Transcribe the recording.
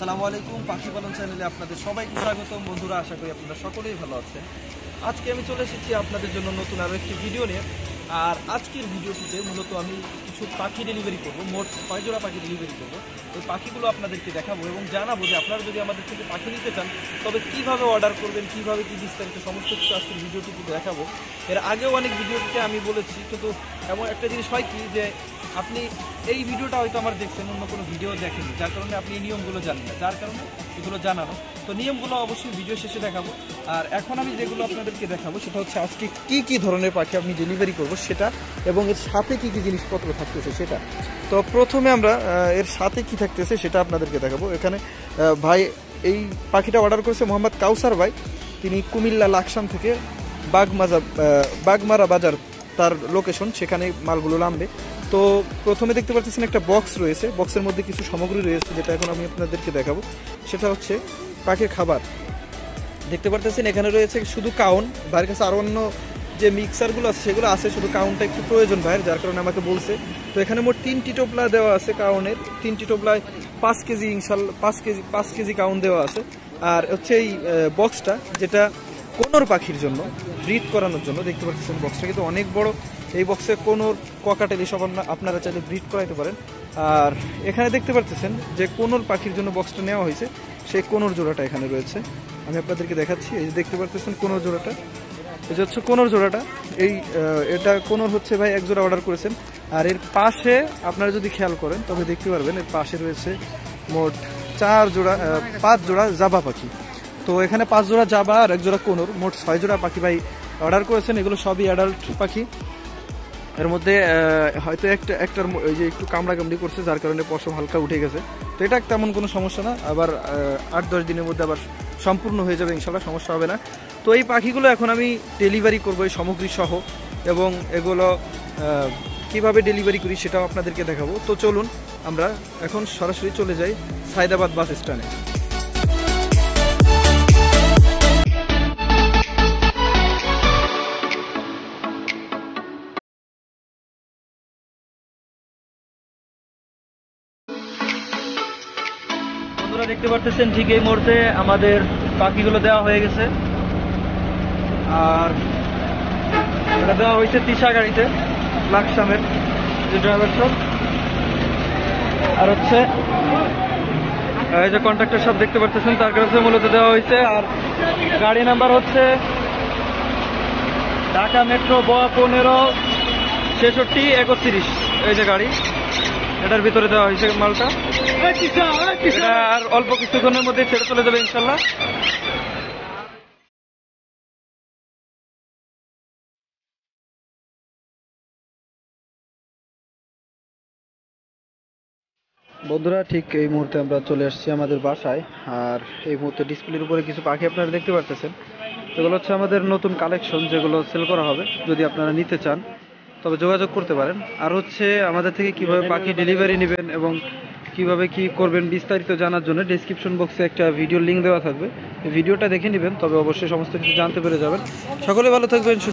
আসসালামু আলাইকুম, পাখি পালন চ্যানেলে আপনাদের সবাইকে স্বাগতম। বন্ধুরা, আশা করি আপনারা সকলেই ভালো আছেন। আজকে আমি চলে এসেছি আপনাদের জন্য নতুন আরও একটি ভিডিও নিয়ে। আর আজকের ভিডিওটিতে মূলত আমি কিছু পাখি ডেলিভারি করব, মোট 6 জোড়া পাখি ডেলিভারি করব। ওই পাখিগুলো আপনাদেরকে দেখাবো এবং জানাবো যে আপনারা যদি আমাদের থেকে পাখি নিতে চান তবে কীভাবে অর্ডার করবেন, কীভাবে কী বিস্তারিত সমস্ত কিছু আজকের ভিডিওটিতে দেখাবো। এর আগেও অনেক ভিডিওটিতে আমি বলেছি, কিন্তু এমন একটা জিনিস হয় কি যে আপনি এই ভিডিওটা হয়তো আমার দেখছেন, অন্য কোনো ভিডিও দেখেনি, যার কারণে আপনি এই নিয়মগুলো জানেন না, যার কারণে এগুলো জানানো। তো নিয়মগুলো অবশ্যই ভিডিও শেষে দেখাবো। আর এখন আমি যেগুলো আপনাদেরকে দেখাবো সেটা হচ্ছে আজকে কি কি ধরনের পাখি আমি ডেলিভারি করব সেটা, এবং এর সাথে কি কি জিনিসপত্র থাকতেছে সেটা। তো প্রথমে আমরা এর সাথে কি থাকতেছে সেটা আপনাদেরকে দেখাবো। এখানে ভাই এই পাখিটা অর্ডার করেছে মোহাম্মদ কাউসার ভাই, তিনি কুমিল্লা লাকসাম থেকে বাগমারা বাজার তার লোকেশন, সেখানে মালগুলো নামবে। তো প্রথমে দেখতে পাচ্ছেন একটা বক্স রয়েছে, বক্সের মধ্যে কিছু সামগ্রী রয়েছে যেটা এখন আমি আপনাদেরকে দেখাবো। সেটা হচ্ছে পাখির খাবার। দেখতে পাচ্ছেন এখানে রয়েছে শুধু কাউন, ভাইয়ের কাছে আরও অন্য যে মিক্সারগুলো আছে সেগুলো আছে, শুধু কাউনটা একটু প্রয়োজন ভাইয়ের, যার কারণে আমাকে বলছে। তো এখানে মোট 3টি টোপলা দেওয়া আছে কাউনের, 3টি টোপলায় 5 কেজি ইনশাল্লাহ 5 কেজি কাউন দেওয়া আছে। আর হচ্ছে এই বক্সটা, যেটা কোনোর পাখির জন্য ব্রিড করানোর জন্য। দেখতে পাচ্ছেন বক্সটা কিন্তু অনেক বড়। এই বক্সে কোনোর ককাটেল এসব আপনারা চাইলে ব্রিড করাইতে পারেন। আর এখানে দেখতে পাচ্ছেন যে কোনোর পাখির জন্য বক্সটা নেওয়া হয়েছে, সেই কোনোর জোড়াটা এখানে রয়েছে, আমি আপনাদেরকে দেখাচ্ছি। এই যে দেখতে পাচ্ছেন কোনোর জোড়াটা, এই যে হচ্ছে কোনোর জোড়াটা। এটা কোনোর হচ্ছে ভাই এক জোড়া অর্ডার করেছেন। আর এর পাশে আপনারা যদি খেয়াল করেন তবে দেখতে পারবেন এর পাশে রয়েছে মোট 5 জোড়া জাবা পাখি। তো এখানে 5 জোড়া জাবা আর 1 জোড়া কোনোর, মোট 6 জোড়া পাখি ভাই অর্ডার করেছেন। এগুলো সবই অ্যাডাল্ট পাখি। এর মধ্যে হয়তো একটার ওই যে একটু কামড়াকামড়ি করছে, যার কারণে পশম হালকা উঠে গেছে। তো এটা তেমন কোনো সমস্যা না, আবার 8-10 দিনের মধ্যে আবার সম্পূর্ণ হয়ে যাবে ইনশাল্লাহ, সমস্যা হবে না। তো এই পাখিগুলো এখন আমি ডেলিভারি করবো এই সামগ্রী সহ, এবং এগুলো কিভাবে ডেলিভারি করি সেটাও আপনাদেরকে দেখাবো। তো চলুন আমরা এখন সরাসরি চলে যাই সায়দাবাদ বাস স্ট্যান্ডে। বন্ধুরা, দেখতে পাচ্ছেন ঠিক এই মুহূর্তে আমাদের পাখিগুলো দেওয়া হয়ে গেছে। আর এটা দেওয়া হয়েছে তিশা গাড়িতে, লাকসামের যে ড্রাইভার সব, আর হচ্ছে এই যে কন্ট্রাক্টর সব দেখতে পাচ্ছেন, তার কাছে মূলত দেওয়া হয়েছে। আর গাড়ি নাম্বার হচ্ছে ঢাকা মেট্রো 15-63-31। এই যে গাড়ি, এটার ভিতরে দেওয়া হয়েছে মালটা। এটা আর অল্প কিছুক্ষণের মধ্যে ছেড়ে চলে যাবে ইনশাল্লাহ। বন্ধুরা, ঠিক এই মুহূর্তে আমরা চলে আসছি আমাদের বাসায়। আর এই মুহূর্তে ডিসপ্লের উপরে কিছু পাখি আপনারা দেখতে পাচ্ছেন, এগুলো হচ্ছে আমাদের নতুন কালেকশন, যেগুলো সেল করা হবে। যদি আপনারা নিতে চান তবে যোগাযোগ করতে পারেন। আর হচ্ছে আমাদের থেকে কিভাবে পাখি ডেলিভারি নেবেন এবং কিভাবে কি করবেন বিস্তারিত জানার জন্য ডেসক্রিপশন বক্সে একটা ভিডিও লিঙ্ক দেওয়া থাকবে, ভিডিওটা দেখে নেবেন, তবে অবশ্যই সমস্ত কিছু জানতে পেরে যাবেন। সকলে ভালো থাকবেন।